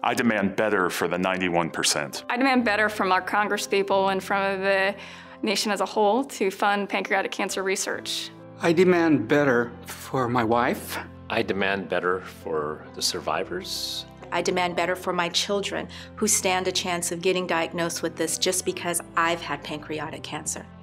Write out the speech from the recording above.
I demand better for the 91%. I demand better from our congresspeople and from the nation as a whole to fund pancreatic cancer research. I demand better for my wife. I demand better for the survivors. I demand better for my children who stand a chance of getting diagnosed with this just because I've had pancreatic cancer.